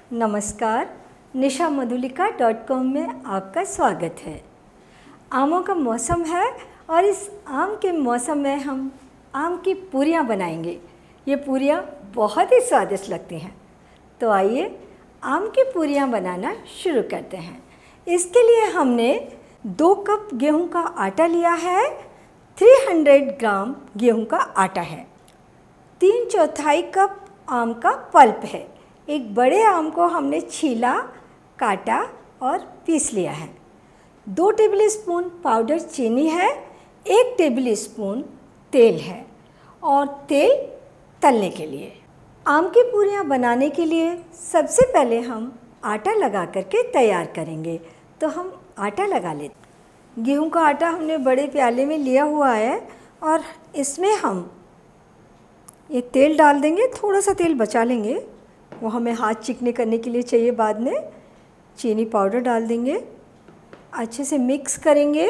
नमस्कार, nishammadhulika.com में आपका स्वागत है। आमों का मौसम है और इस आम के मौसम में हम आम की पूरियाँ बनाएंगे। ये पूरियाँ बहुत ही स्वादिष्ट लगती हैं। तो आइए आम की पूरियाँ बनाना शुरू करते हैं। इसके लिए हमने 2 कप गेहूं का आटा लिया है। 300 ग्राम गेहूं का आटा है। 3/4 कप आम का पल्प है। एक बड़े आम को हमने छीला, काटा और पीस लिया है। 2 टेबलस्पून पाउडर चीनी है। 1 टेबलस्पून तेल है और तेल तलने के लिए। आम की पूरियाँ बनाने के लिए सबसे पहले हम आटा लगा करके तैयार करेंगे। तो हम आटा लगा लेते। गेहूं का आटा हमने बड़े प्याले में लिया हुआ है और इसमें हम ये तेल डाल देंगे। थोड़ा सा तेल बचा लेंगे, वो हमें हाथ चिकने करने के लिए चाहिए। बाद में चीनी पाउडर डाल देंगे, अच्छे से मिक्स करेंगे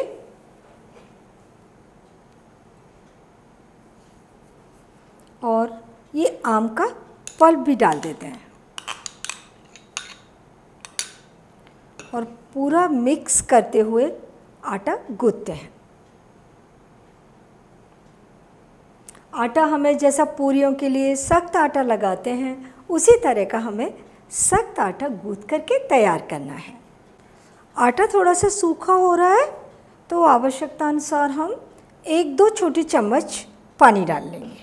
और ये आम का पल्प भी डाल देते हैं और पूरा मिक्स करते हुए आटा गूंथते हैं। आटा हमें जैसा पूरियों के लिए सख्त आटा लगाते हैं, उसी तरह का हमें सख्त आटा गूंथ करके तैयार करना है। आटा थोड़ा सा सूखा हो रहा है तो आवश्यकता अनुसार हम 1-2 छोटी चम्मच पानी डाल लेंगे।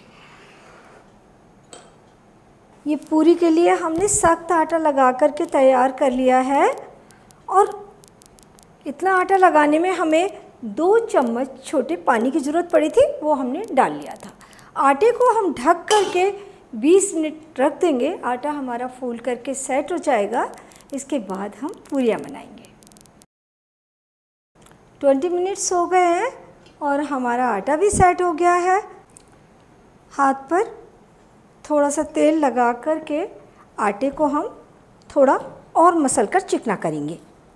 ये पूरी के लिए हमने सख्त आटा लगा करके तैयार कर लिया है और इतना आटा लगाने में हमें 2 चम्मच छोटे पानी की ज़रूरत पड़ी थी, वो हमने डाल लिया था। आटे को हम ढक करके 20 मिनट रख देंगे। आटा हमारा फूल करके सेट हो जाएगा। इसके बाद हम पूरियाँ बनाएंगे। 20 मिनट्स हो गए हैं और हमारा आटा भी सेट हो गया है। हाथ पर थोड़ा सा तेल लगा करके आटे को हम थोड़ा और मसल कर चिकना करेंगे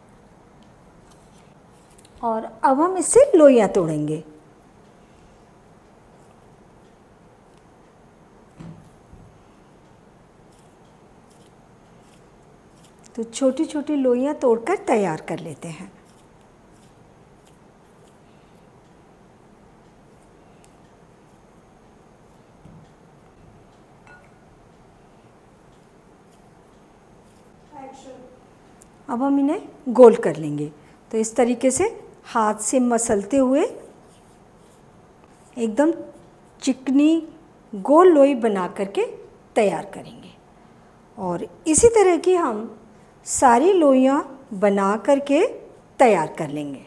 और अब हम इससे लोइयाँ तोड़ेंगे। तो छोटी छोटी लोइयाँ तोड़कर तैयार कर लेते हैं। अब हम इन्हें गोल कर लेंगे। तो इस तरीके से हाथ से मसलते हुए एकदम चिकनी गोल लोई बना करके तैयार करेंगे और इसी तरह की हम सारी लोइयाँ बना करके तैयार कर लेंगे।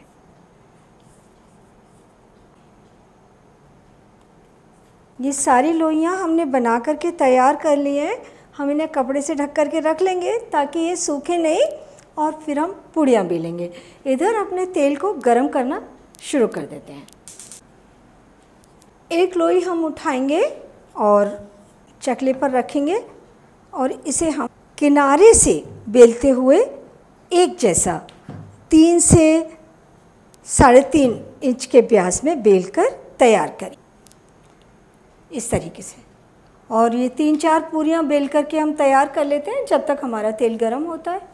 ये सारी लोइयाँ हमने बना करके तैयार कर ली हैं। हम इन्हें कपड़े से ढक करके रख लेंगे ताकि ये सूखे नहीं और फिर हम पूड़ियाँ बेलेंगे। इधर अपने तेल को गरम करना शुरू कर देते हैं। एक लोई हम उठाएंगे और चकले पर रखेंगे और इसे हम किनारे से बेलते हुए एक जैसा 3 से 3.5 इंच के व्यास में बेलकर तैयार करें इस तरीके से। और ये 3-4 पूरियाँ बेल करके हम तैयार कर लेते हैं जब तक हमारा तेल गरम होता है।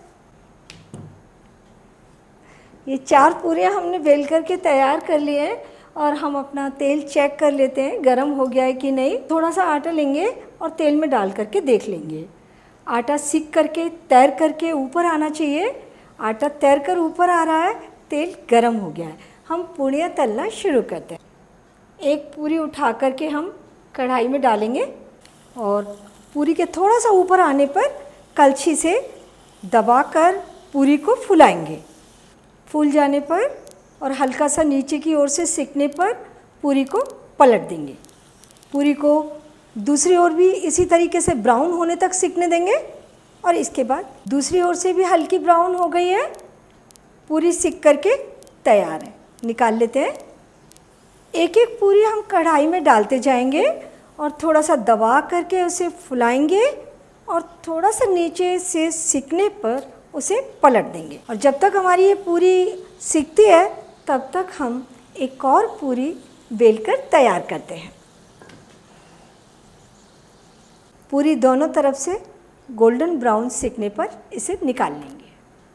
ये 4 पूरियाँ हमने बेल करके तैयार कर लिए हैं और हम अपना तेल चेक कर लेते हैं गरम हो गया है कि नहीं। थोड़ा सा आटा लेंगे और तेल में डाल करके देख लेंगे। आटा सिक करके तैर करके ऊपर आना चाहिए। आटा तैर कर ऊपर आ रहा है, तेल गरम हो गया है। हम पूरियाँ तलना शुरू करते हैं। एक पूरी उठा करके हम कढ़ाई में डालेंगे और पूरी के थोड़ा सा ऊपर आने पर कलछी से दबाकर पूरी को फुलाएंगे। फूल जाने पर और हल्का सा नीचे की ओर से सिकने पर पूरी को पलट देंगे। पूरी को दूसरी ओर भी इसी तरीके से ब्राउन होने तक सिकने देंगे और इसके बाद दूसरी ओर से भी हल्की ब्राउन हो गई है। पूरी सिक करके तैयार है, निकाल लेते हैं। एक एक पूरी हम कढ़ाई में डालते जाएंगे और थोड़ा सा दबा करके उसे फुलाएंगे और थोड़ा सा नीचे से सिकने पर उसे पलट देंगे। और जब तक हमारी ये पूरी सिकती है तब तक हम एक और पूरी बेलकर तैयार करते हैं। पूरी दोनों तरफ से गोल्डन ब्राउन सिकने पर इसे निकाल लेंगे।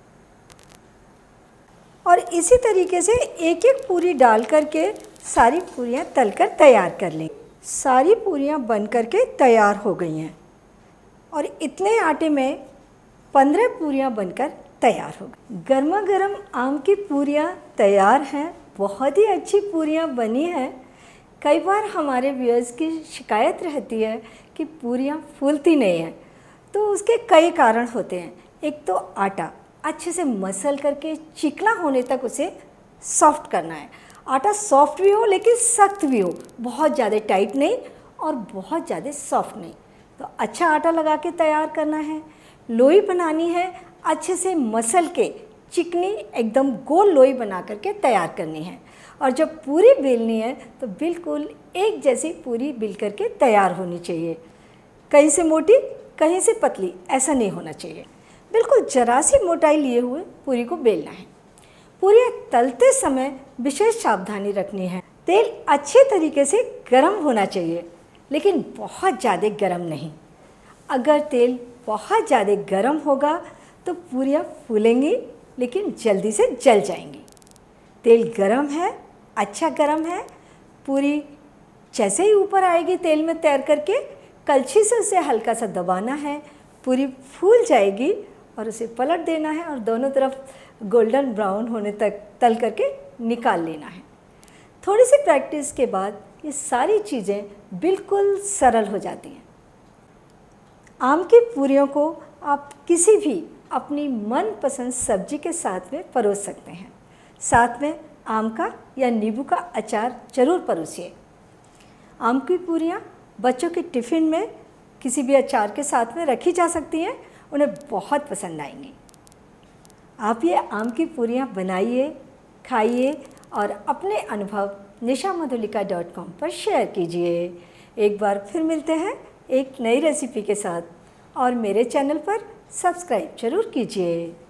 और इसी तरीके से एक एक पूरी डाल करके सारी पूरियां तलकर तैयार कर लेंगे। सारी पूरियां बन करके तैयार हो गई हैं और इतने आटे में 15 पूरियां बनकर तैयार हो गई। गर्मा गर्म आम की पूरियां तैयार हैं। बहुत ही अच्छी पूरियां बनी हैं। कई बार हमारे व्यूअर्स की शिकायत रहती है कि पूरियां फूलती नहीं हैं, तो उसके कई कारण होते हैं। एक तो आटा अच्छे से मसल करके चिकना होने तक उसे सॉफ्ट करना है। आटा सॉफ्ट भी हो लेकिन सख्त भी हो, बहुत ज़्यादा टाइट नहीं और बहुत ज़्यादा सॉफ्ट नहीं। तो अच्छा आटा लगा के तैयार करना है। लोई बनानी है, अच्छे से मसल के चिकनी एकदम गोल लोई बना करके तैयार करनी है। और जब पूरी बेलनी है तो बिल्कुल एक जैसी पूरी बेल करके तैयार होनी चाहिए। कहीं से मोटी कहीं से पतली ऐसा नहीं होना चाहिए। बिल्कुल जरा सी मोटाई लिए हुए पूरी को बेलना है। पूरी तलते समय विशेष सावधानी रखनी है। तेल अच्छे तरीके से गर्म होना चाहिए, लेकिन बहुत ज़्यादा गर्म नहीं। अगर तेल बहुत ज़्यादा गर्म होगा तो पूरियाँ फूलेंगी लेकिन जल्दी से जल जाएंगी। तेल गर्म है, अच्छा गर्म है। पूरी जैसे ही ऊपर आएगी तेल में तैर करके कलछी से उसे हल्का सा दबाना है। पूरी फूल जाएगी और उसे पलट देना है और दोनों तरफ गोल्डन ब्राउन होने तक तल करके निकाल लेना है। थोड़ी सी प्रैक्टिस के बाद ये सारी चीज़ें बिल्कुल सरल हो जाती हैं। आम की पूरियों को आप किसी भी अपनी मनपसंद सब्जी के साथ में परोस सकते हैं। साथ में आम का या नींबू का अचार ज़रूर परोसिए। आम की पूरियाँ बच्चों के टिफ़िन में किसी भी अचार के साथ में रखी जा सकती हैं, उन्हें बहुत पसंद आएंगी। आप ये आम की पूरियाँ बनाइए, खाइए और अपने अनुभव nishamadhulika.com पर शेयर कीजिए। एक बार फिर मिलते हैं एक नई रेसिपी के साथ और मेरे चैनल पर सब्सक्राइब जरूर कीजिए।